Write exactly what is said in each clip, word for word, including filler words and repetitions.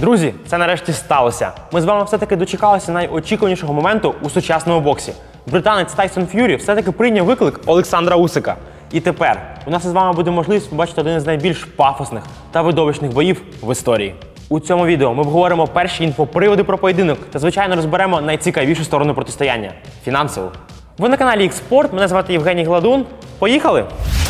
Друзі, це нарешті сталося. Ми з вами все-таки дочекалися найочікуванішого моменту у сучасному боксі. Британець Тайсон Ф'юрі все-таки прийняв виклик Олександра Усика. І тепер у нас із вами буде можливість побачити один із найбільш пафосних та видовищних боїв в історії. У цьому відео ми обговоримо перші інфоприводи про поєдинок та, звичайно, розберемо найцікавішу сторону протистояння – фінансову. Ви на каналі Ікс-Спорт, мене звати Євгеній Гладун. Поїхали!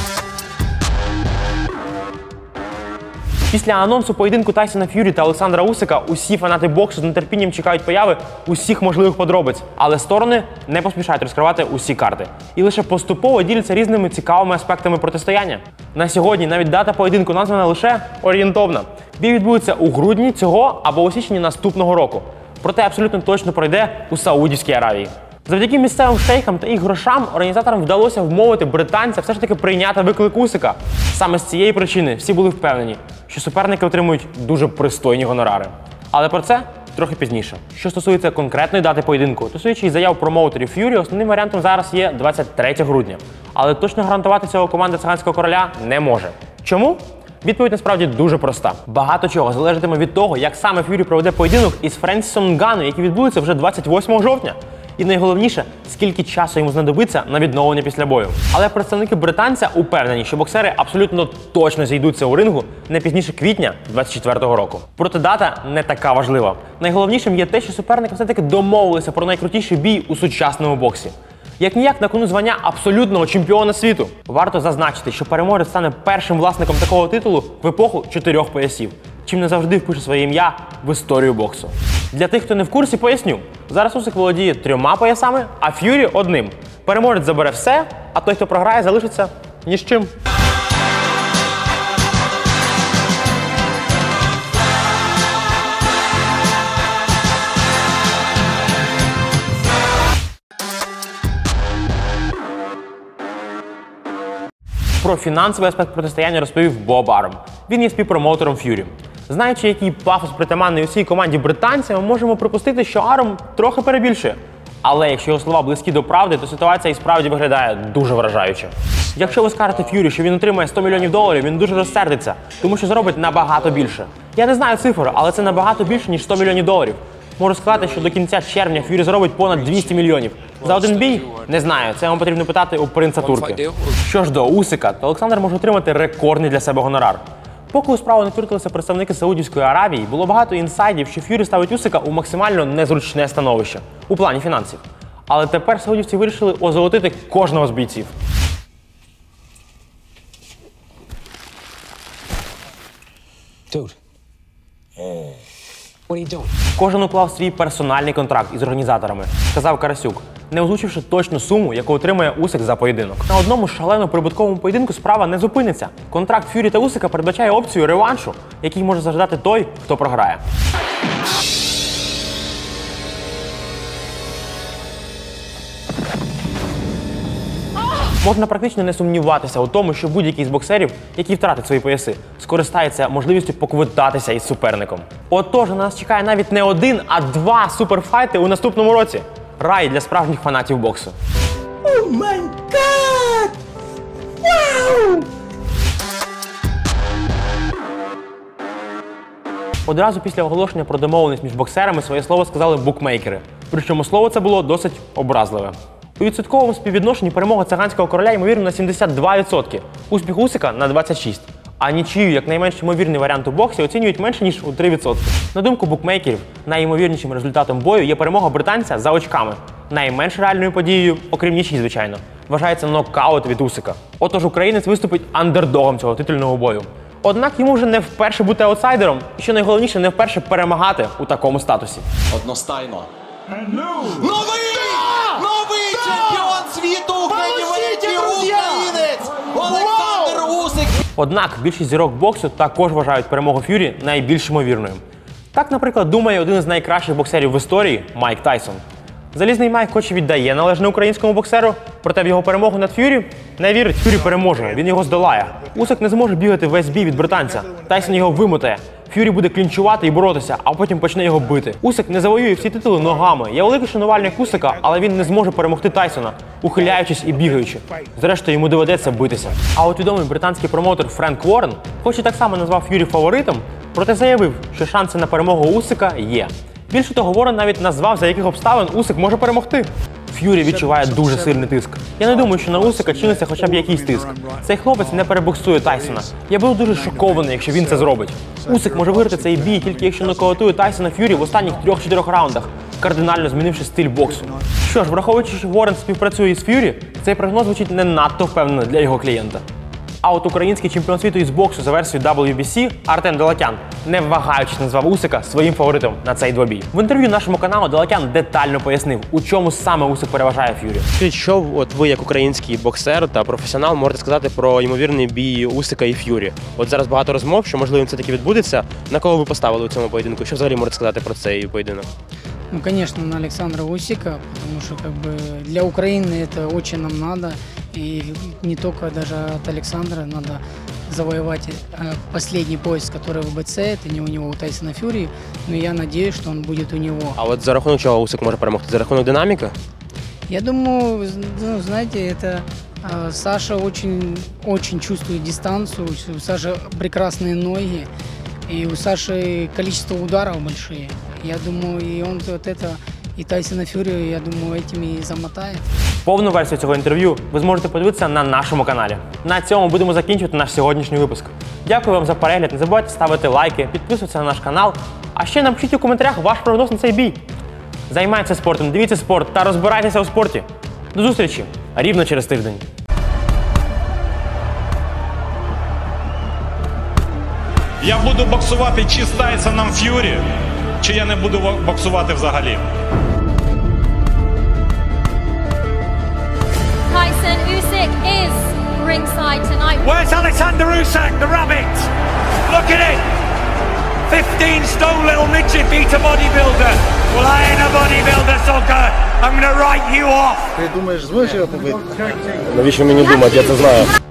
Після анонсу поєдинку Тайсона Ф'юрі та Олександра Усика усі фанати боксу з нетерпінням чекають появи усіх можливих подробиць, але сторони не поспішають розкривати усі карти. І лише поступово діляться різними цікавими аспектами протистояння. На сьогодні навіть дата поєдинку названа лише орієнтовна. Бій відбудеться у грудні цього або у січні наступного року. Проте абсолютно точно пройде у Саудівській Аравії. Завдяки місцевим шейхам та їх грошам організаторам вдалося вмовити британця все ж таки прийняти виклик Усика. Саме з цієї причини всі були впевнені, що суперники отримують дуже пристойні гонорари. Але про це трохи пізніше. Що стосується конкретної дати поєдинку, то судячи із заяв промоутерів Ф'юрі, основним варіантом зараз є двадцять третє грудня. Але точно гарантувати цього команда циганського короля не може. Чому? Відповідь насправді дуже проста. Багато чого залежатиме від того, як саме Ф'юрі проведе поєдинок із Френсісом Нгану, який відбудеться вже двадцять восьмого жовтня. І найголовніше, скільки часу йому знадобиться на відновлення після бою. Але представники британця упевнені, що боксери абсолютно точно зійдуться у рингу не пізніше квітня двадцять четвертого року. Проте дата не така важлива. Найголовнішим є те, що суперники все-таки домовилися про найкрутіший бій у сучасному боксі. Як-ніяк на кону звання абсолютного чемпіона світу. Варто зазначити, що переможець стане першим власником такого титулу в епоху чотирьох поясів, чим не завжди впише своє ім'я в історію боксу. Для тих, хто не в курсі, поясню. Зараз Усик володіє трьома поясами, а Ф'юрі – одним. Переможець забере все, а той, хто програє, залишиться ні з чим. Про фінансовий аспект протистояння розповів Боб Арум. Він є співпромоутером Ф'юрі. Знаючи, який пафос притаманний усій команді британця, ми можемо припустити, що Арум трохи перебільшує. Але якщо його слова близькі до правди, то ситуація і справді виглядає дуже вражаюче. Якщо ви скажете Ф'юрі, що він отримає сто мільйонів доларів, він дуже розсердиться, тому що зробить набагато більше. Я не знаю цифр, але це набагато більше, ніж сто мільйонів доларів. Можу сказати, що до кінця червня Ф'юрі заробить понад двісті мільйонів. За один бій? Не знаю, це вам потрібно питати у принца Турки. Що ж до Усика, то Олександр може отримати рекордний для себе гонорар. Поки у справу не втрутилися представники Саудівської Аравії, було багато інсайдів, що Ф'юрі ставить Усика у максимально незручне становище у плані фінансів. Але тепер саудівці вирішили озолотити кожного з бійців. Dude. What are you doing? Кожен уклав свій персональний контракт із організаторами, сказав Карасюк, не озвучивши точну суму, яку отримує Усик за поєдинок. На одному шалено прибутковому поєдинку справа не зупиниться. Контракт Ф'юрі та Усика передбачає опцію реваншу, який може заждати той, хто програє. Можна практично не сумніватися у тому, що будь-який з боксерів, який втратить свої пояси, скористається можливістю поквитатися із суперником. Отож, на нас чекає навіть не один, а два суперфайти у наступному році. Рай для справжніх фанатів боксу. О май гад! Вау! Одразу після оголошення про домовленість між боксерами своє слово сказали букмекери. Причому слово це було досить образливе. У відсотковому співвідношенні перемога циганського короля ймовірно на сімдесят два відсотки, успіх Усика на двадцять шість відсотків. А нічию, як найменш ймовірний варіант у боксі, оцінюють менше, ніж у три відсотки. На думку букмекерів, найімовірнішим результатом бою є перемога британця за очками. Найменш реальною подією, окрім нічиї, звичайно, вважається нокаут від Усика. Отож, українець виступить андердогом цього титульного бою. Однак йому вже не вперше бути аутсайдером, і що найголовніше, не вперше перемагати у такому статусі. Одностайно. Новий! Новий чемпіон світу у гравійванті українець! Олександр Усик! Однак більшість зірок боксу також вважають перемогу Ф'юрі найбільш ймовірною. Так, наприклад, думає один із найкращих боксерів в історії – Майк Тайсон. Залізний Майк хоч і віддає належне українському боксеру, проте в його перемогу над Ф'юрі не вірить. Ф'юрі переможе, він його здолає. Усик не зможе бігати весь бій від британця. Тайсон його вимотає. Ф'юрі буде клінчувати і боротися, а потім почне його бити. Усик не завоює всі титули ногами. Я великий шанувальник Усика, але він не зможе перемогти Тайсона, ухиляючись і бігаючи. Зрештою, йому доведеться битися. А от відомий британський промоутер Френк Уоррен, хоч і так само назвав Ф'юрі фаворитом, проте заявив, що шанси на перемогу Усика є. Більше того, Ворон навіть назвав, за яких обставин Усик може перемогти. Ф'юрі відчуває дуже сильний тиск. Я не думаю, що на Усика чиниться хоча б якийсь тиск. Цей хлопець не перебуксує Тайсона. Я буду дуже шокований, якщо він це зробить. Усик може виграти цей бій тільки якщо нокаутує Тайсона Ф'юрі в останніх трьох-чотирьох раундах, кардинально змінивши стиль боксу. Що ж, враховуючи, що Ворон співпрацює із Ф'юрі, цей прогноз звучить не надто впевнено для його клієнта. А от український чемпіон світу із боксу за версією дабл ю бі сі Артем Делакян, не вагаючись, назвав Усика своїм фаворитом на цей двобій. В інтерв'ю нашому каналу Делакян детально пояснив, у чому саме Усик переважає Ф'юрі. Що от ви, як український боксер та професіонал, можете сказати про ймовірний бій Усика і Ф'юрі? От зараз багато розмов, що можливо це таки відбудеться. На кого ви поставили у цьому поєдинку? Що взагалі можете сказати про цей поєдинок? Ну, конечно, на Александра Усика, потому что как бы для Украины это очень нам надо. И не только даже от Александра надо завоевать э, последний пояс, который в вэ бэ цэ, это не у него, у Тайсона Фьюри, но я надеюсь, что он будет у него. А от за рахунок чого Усик може перемогти? За рахунок динаміки? Я думаю, ну, знаете, это э, Саша очень, очень чувствует дистанцию, у Саши прекрасные ноги, и у Саши количество ударов большие. Я думаю, и он вот это, и Тайсона Фьюри, я думаю, этими и замотает. Повну версію цього інтерв'ю ви зможете подивитися на нашому каналі. На цьому будемо закінчувати наш сьогоднішній випуск. Дякую вам за перегляд, не забувайте ставити лайки, підписуватися на наш канал, а ще напишіть у коментарях ваш прогноз на цей бій. Займайтеся спортом, дивіться спорт та розбирайтеся у спорті. До зустрічі рівно через тиждень. Я буду боксувати чи з Тайсоном Ф'юрі, чи я не буду боксувати взагалі. Tyson Usyk is ringside tonight. Where's Alexander Usyk, the rabbit? Look at it! fifteen stone little midget beat a bodybuilder. Well, I ain't a bodybuilder, sucker. I'm gonna write you off. Ти думаєш, зможеш його побити? Навіщо мені думати, я це знаю.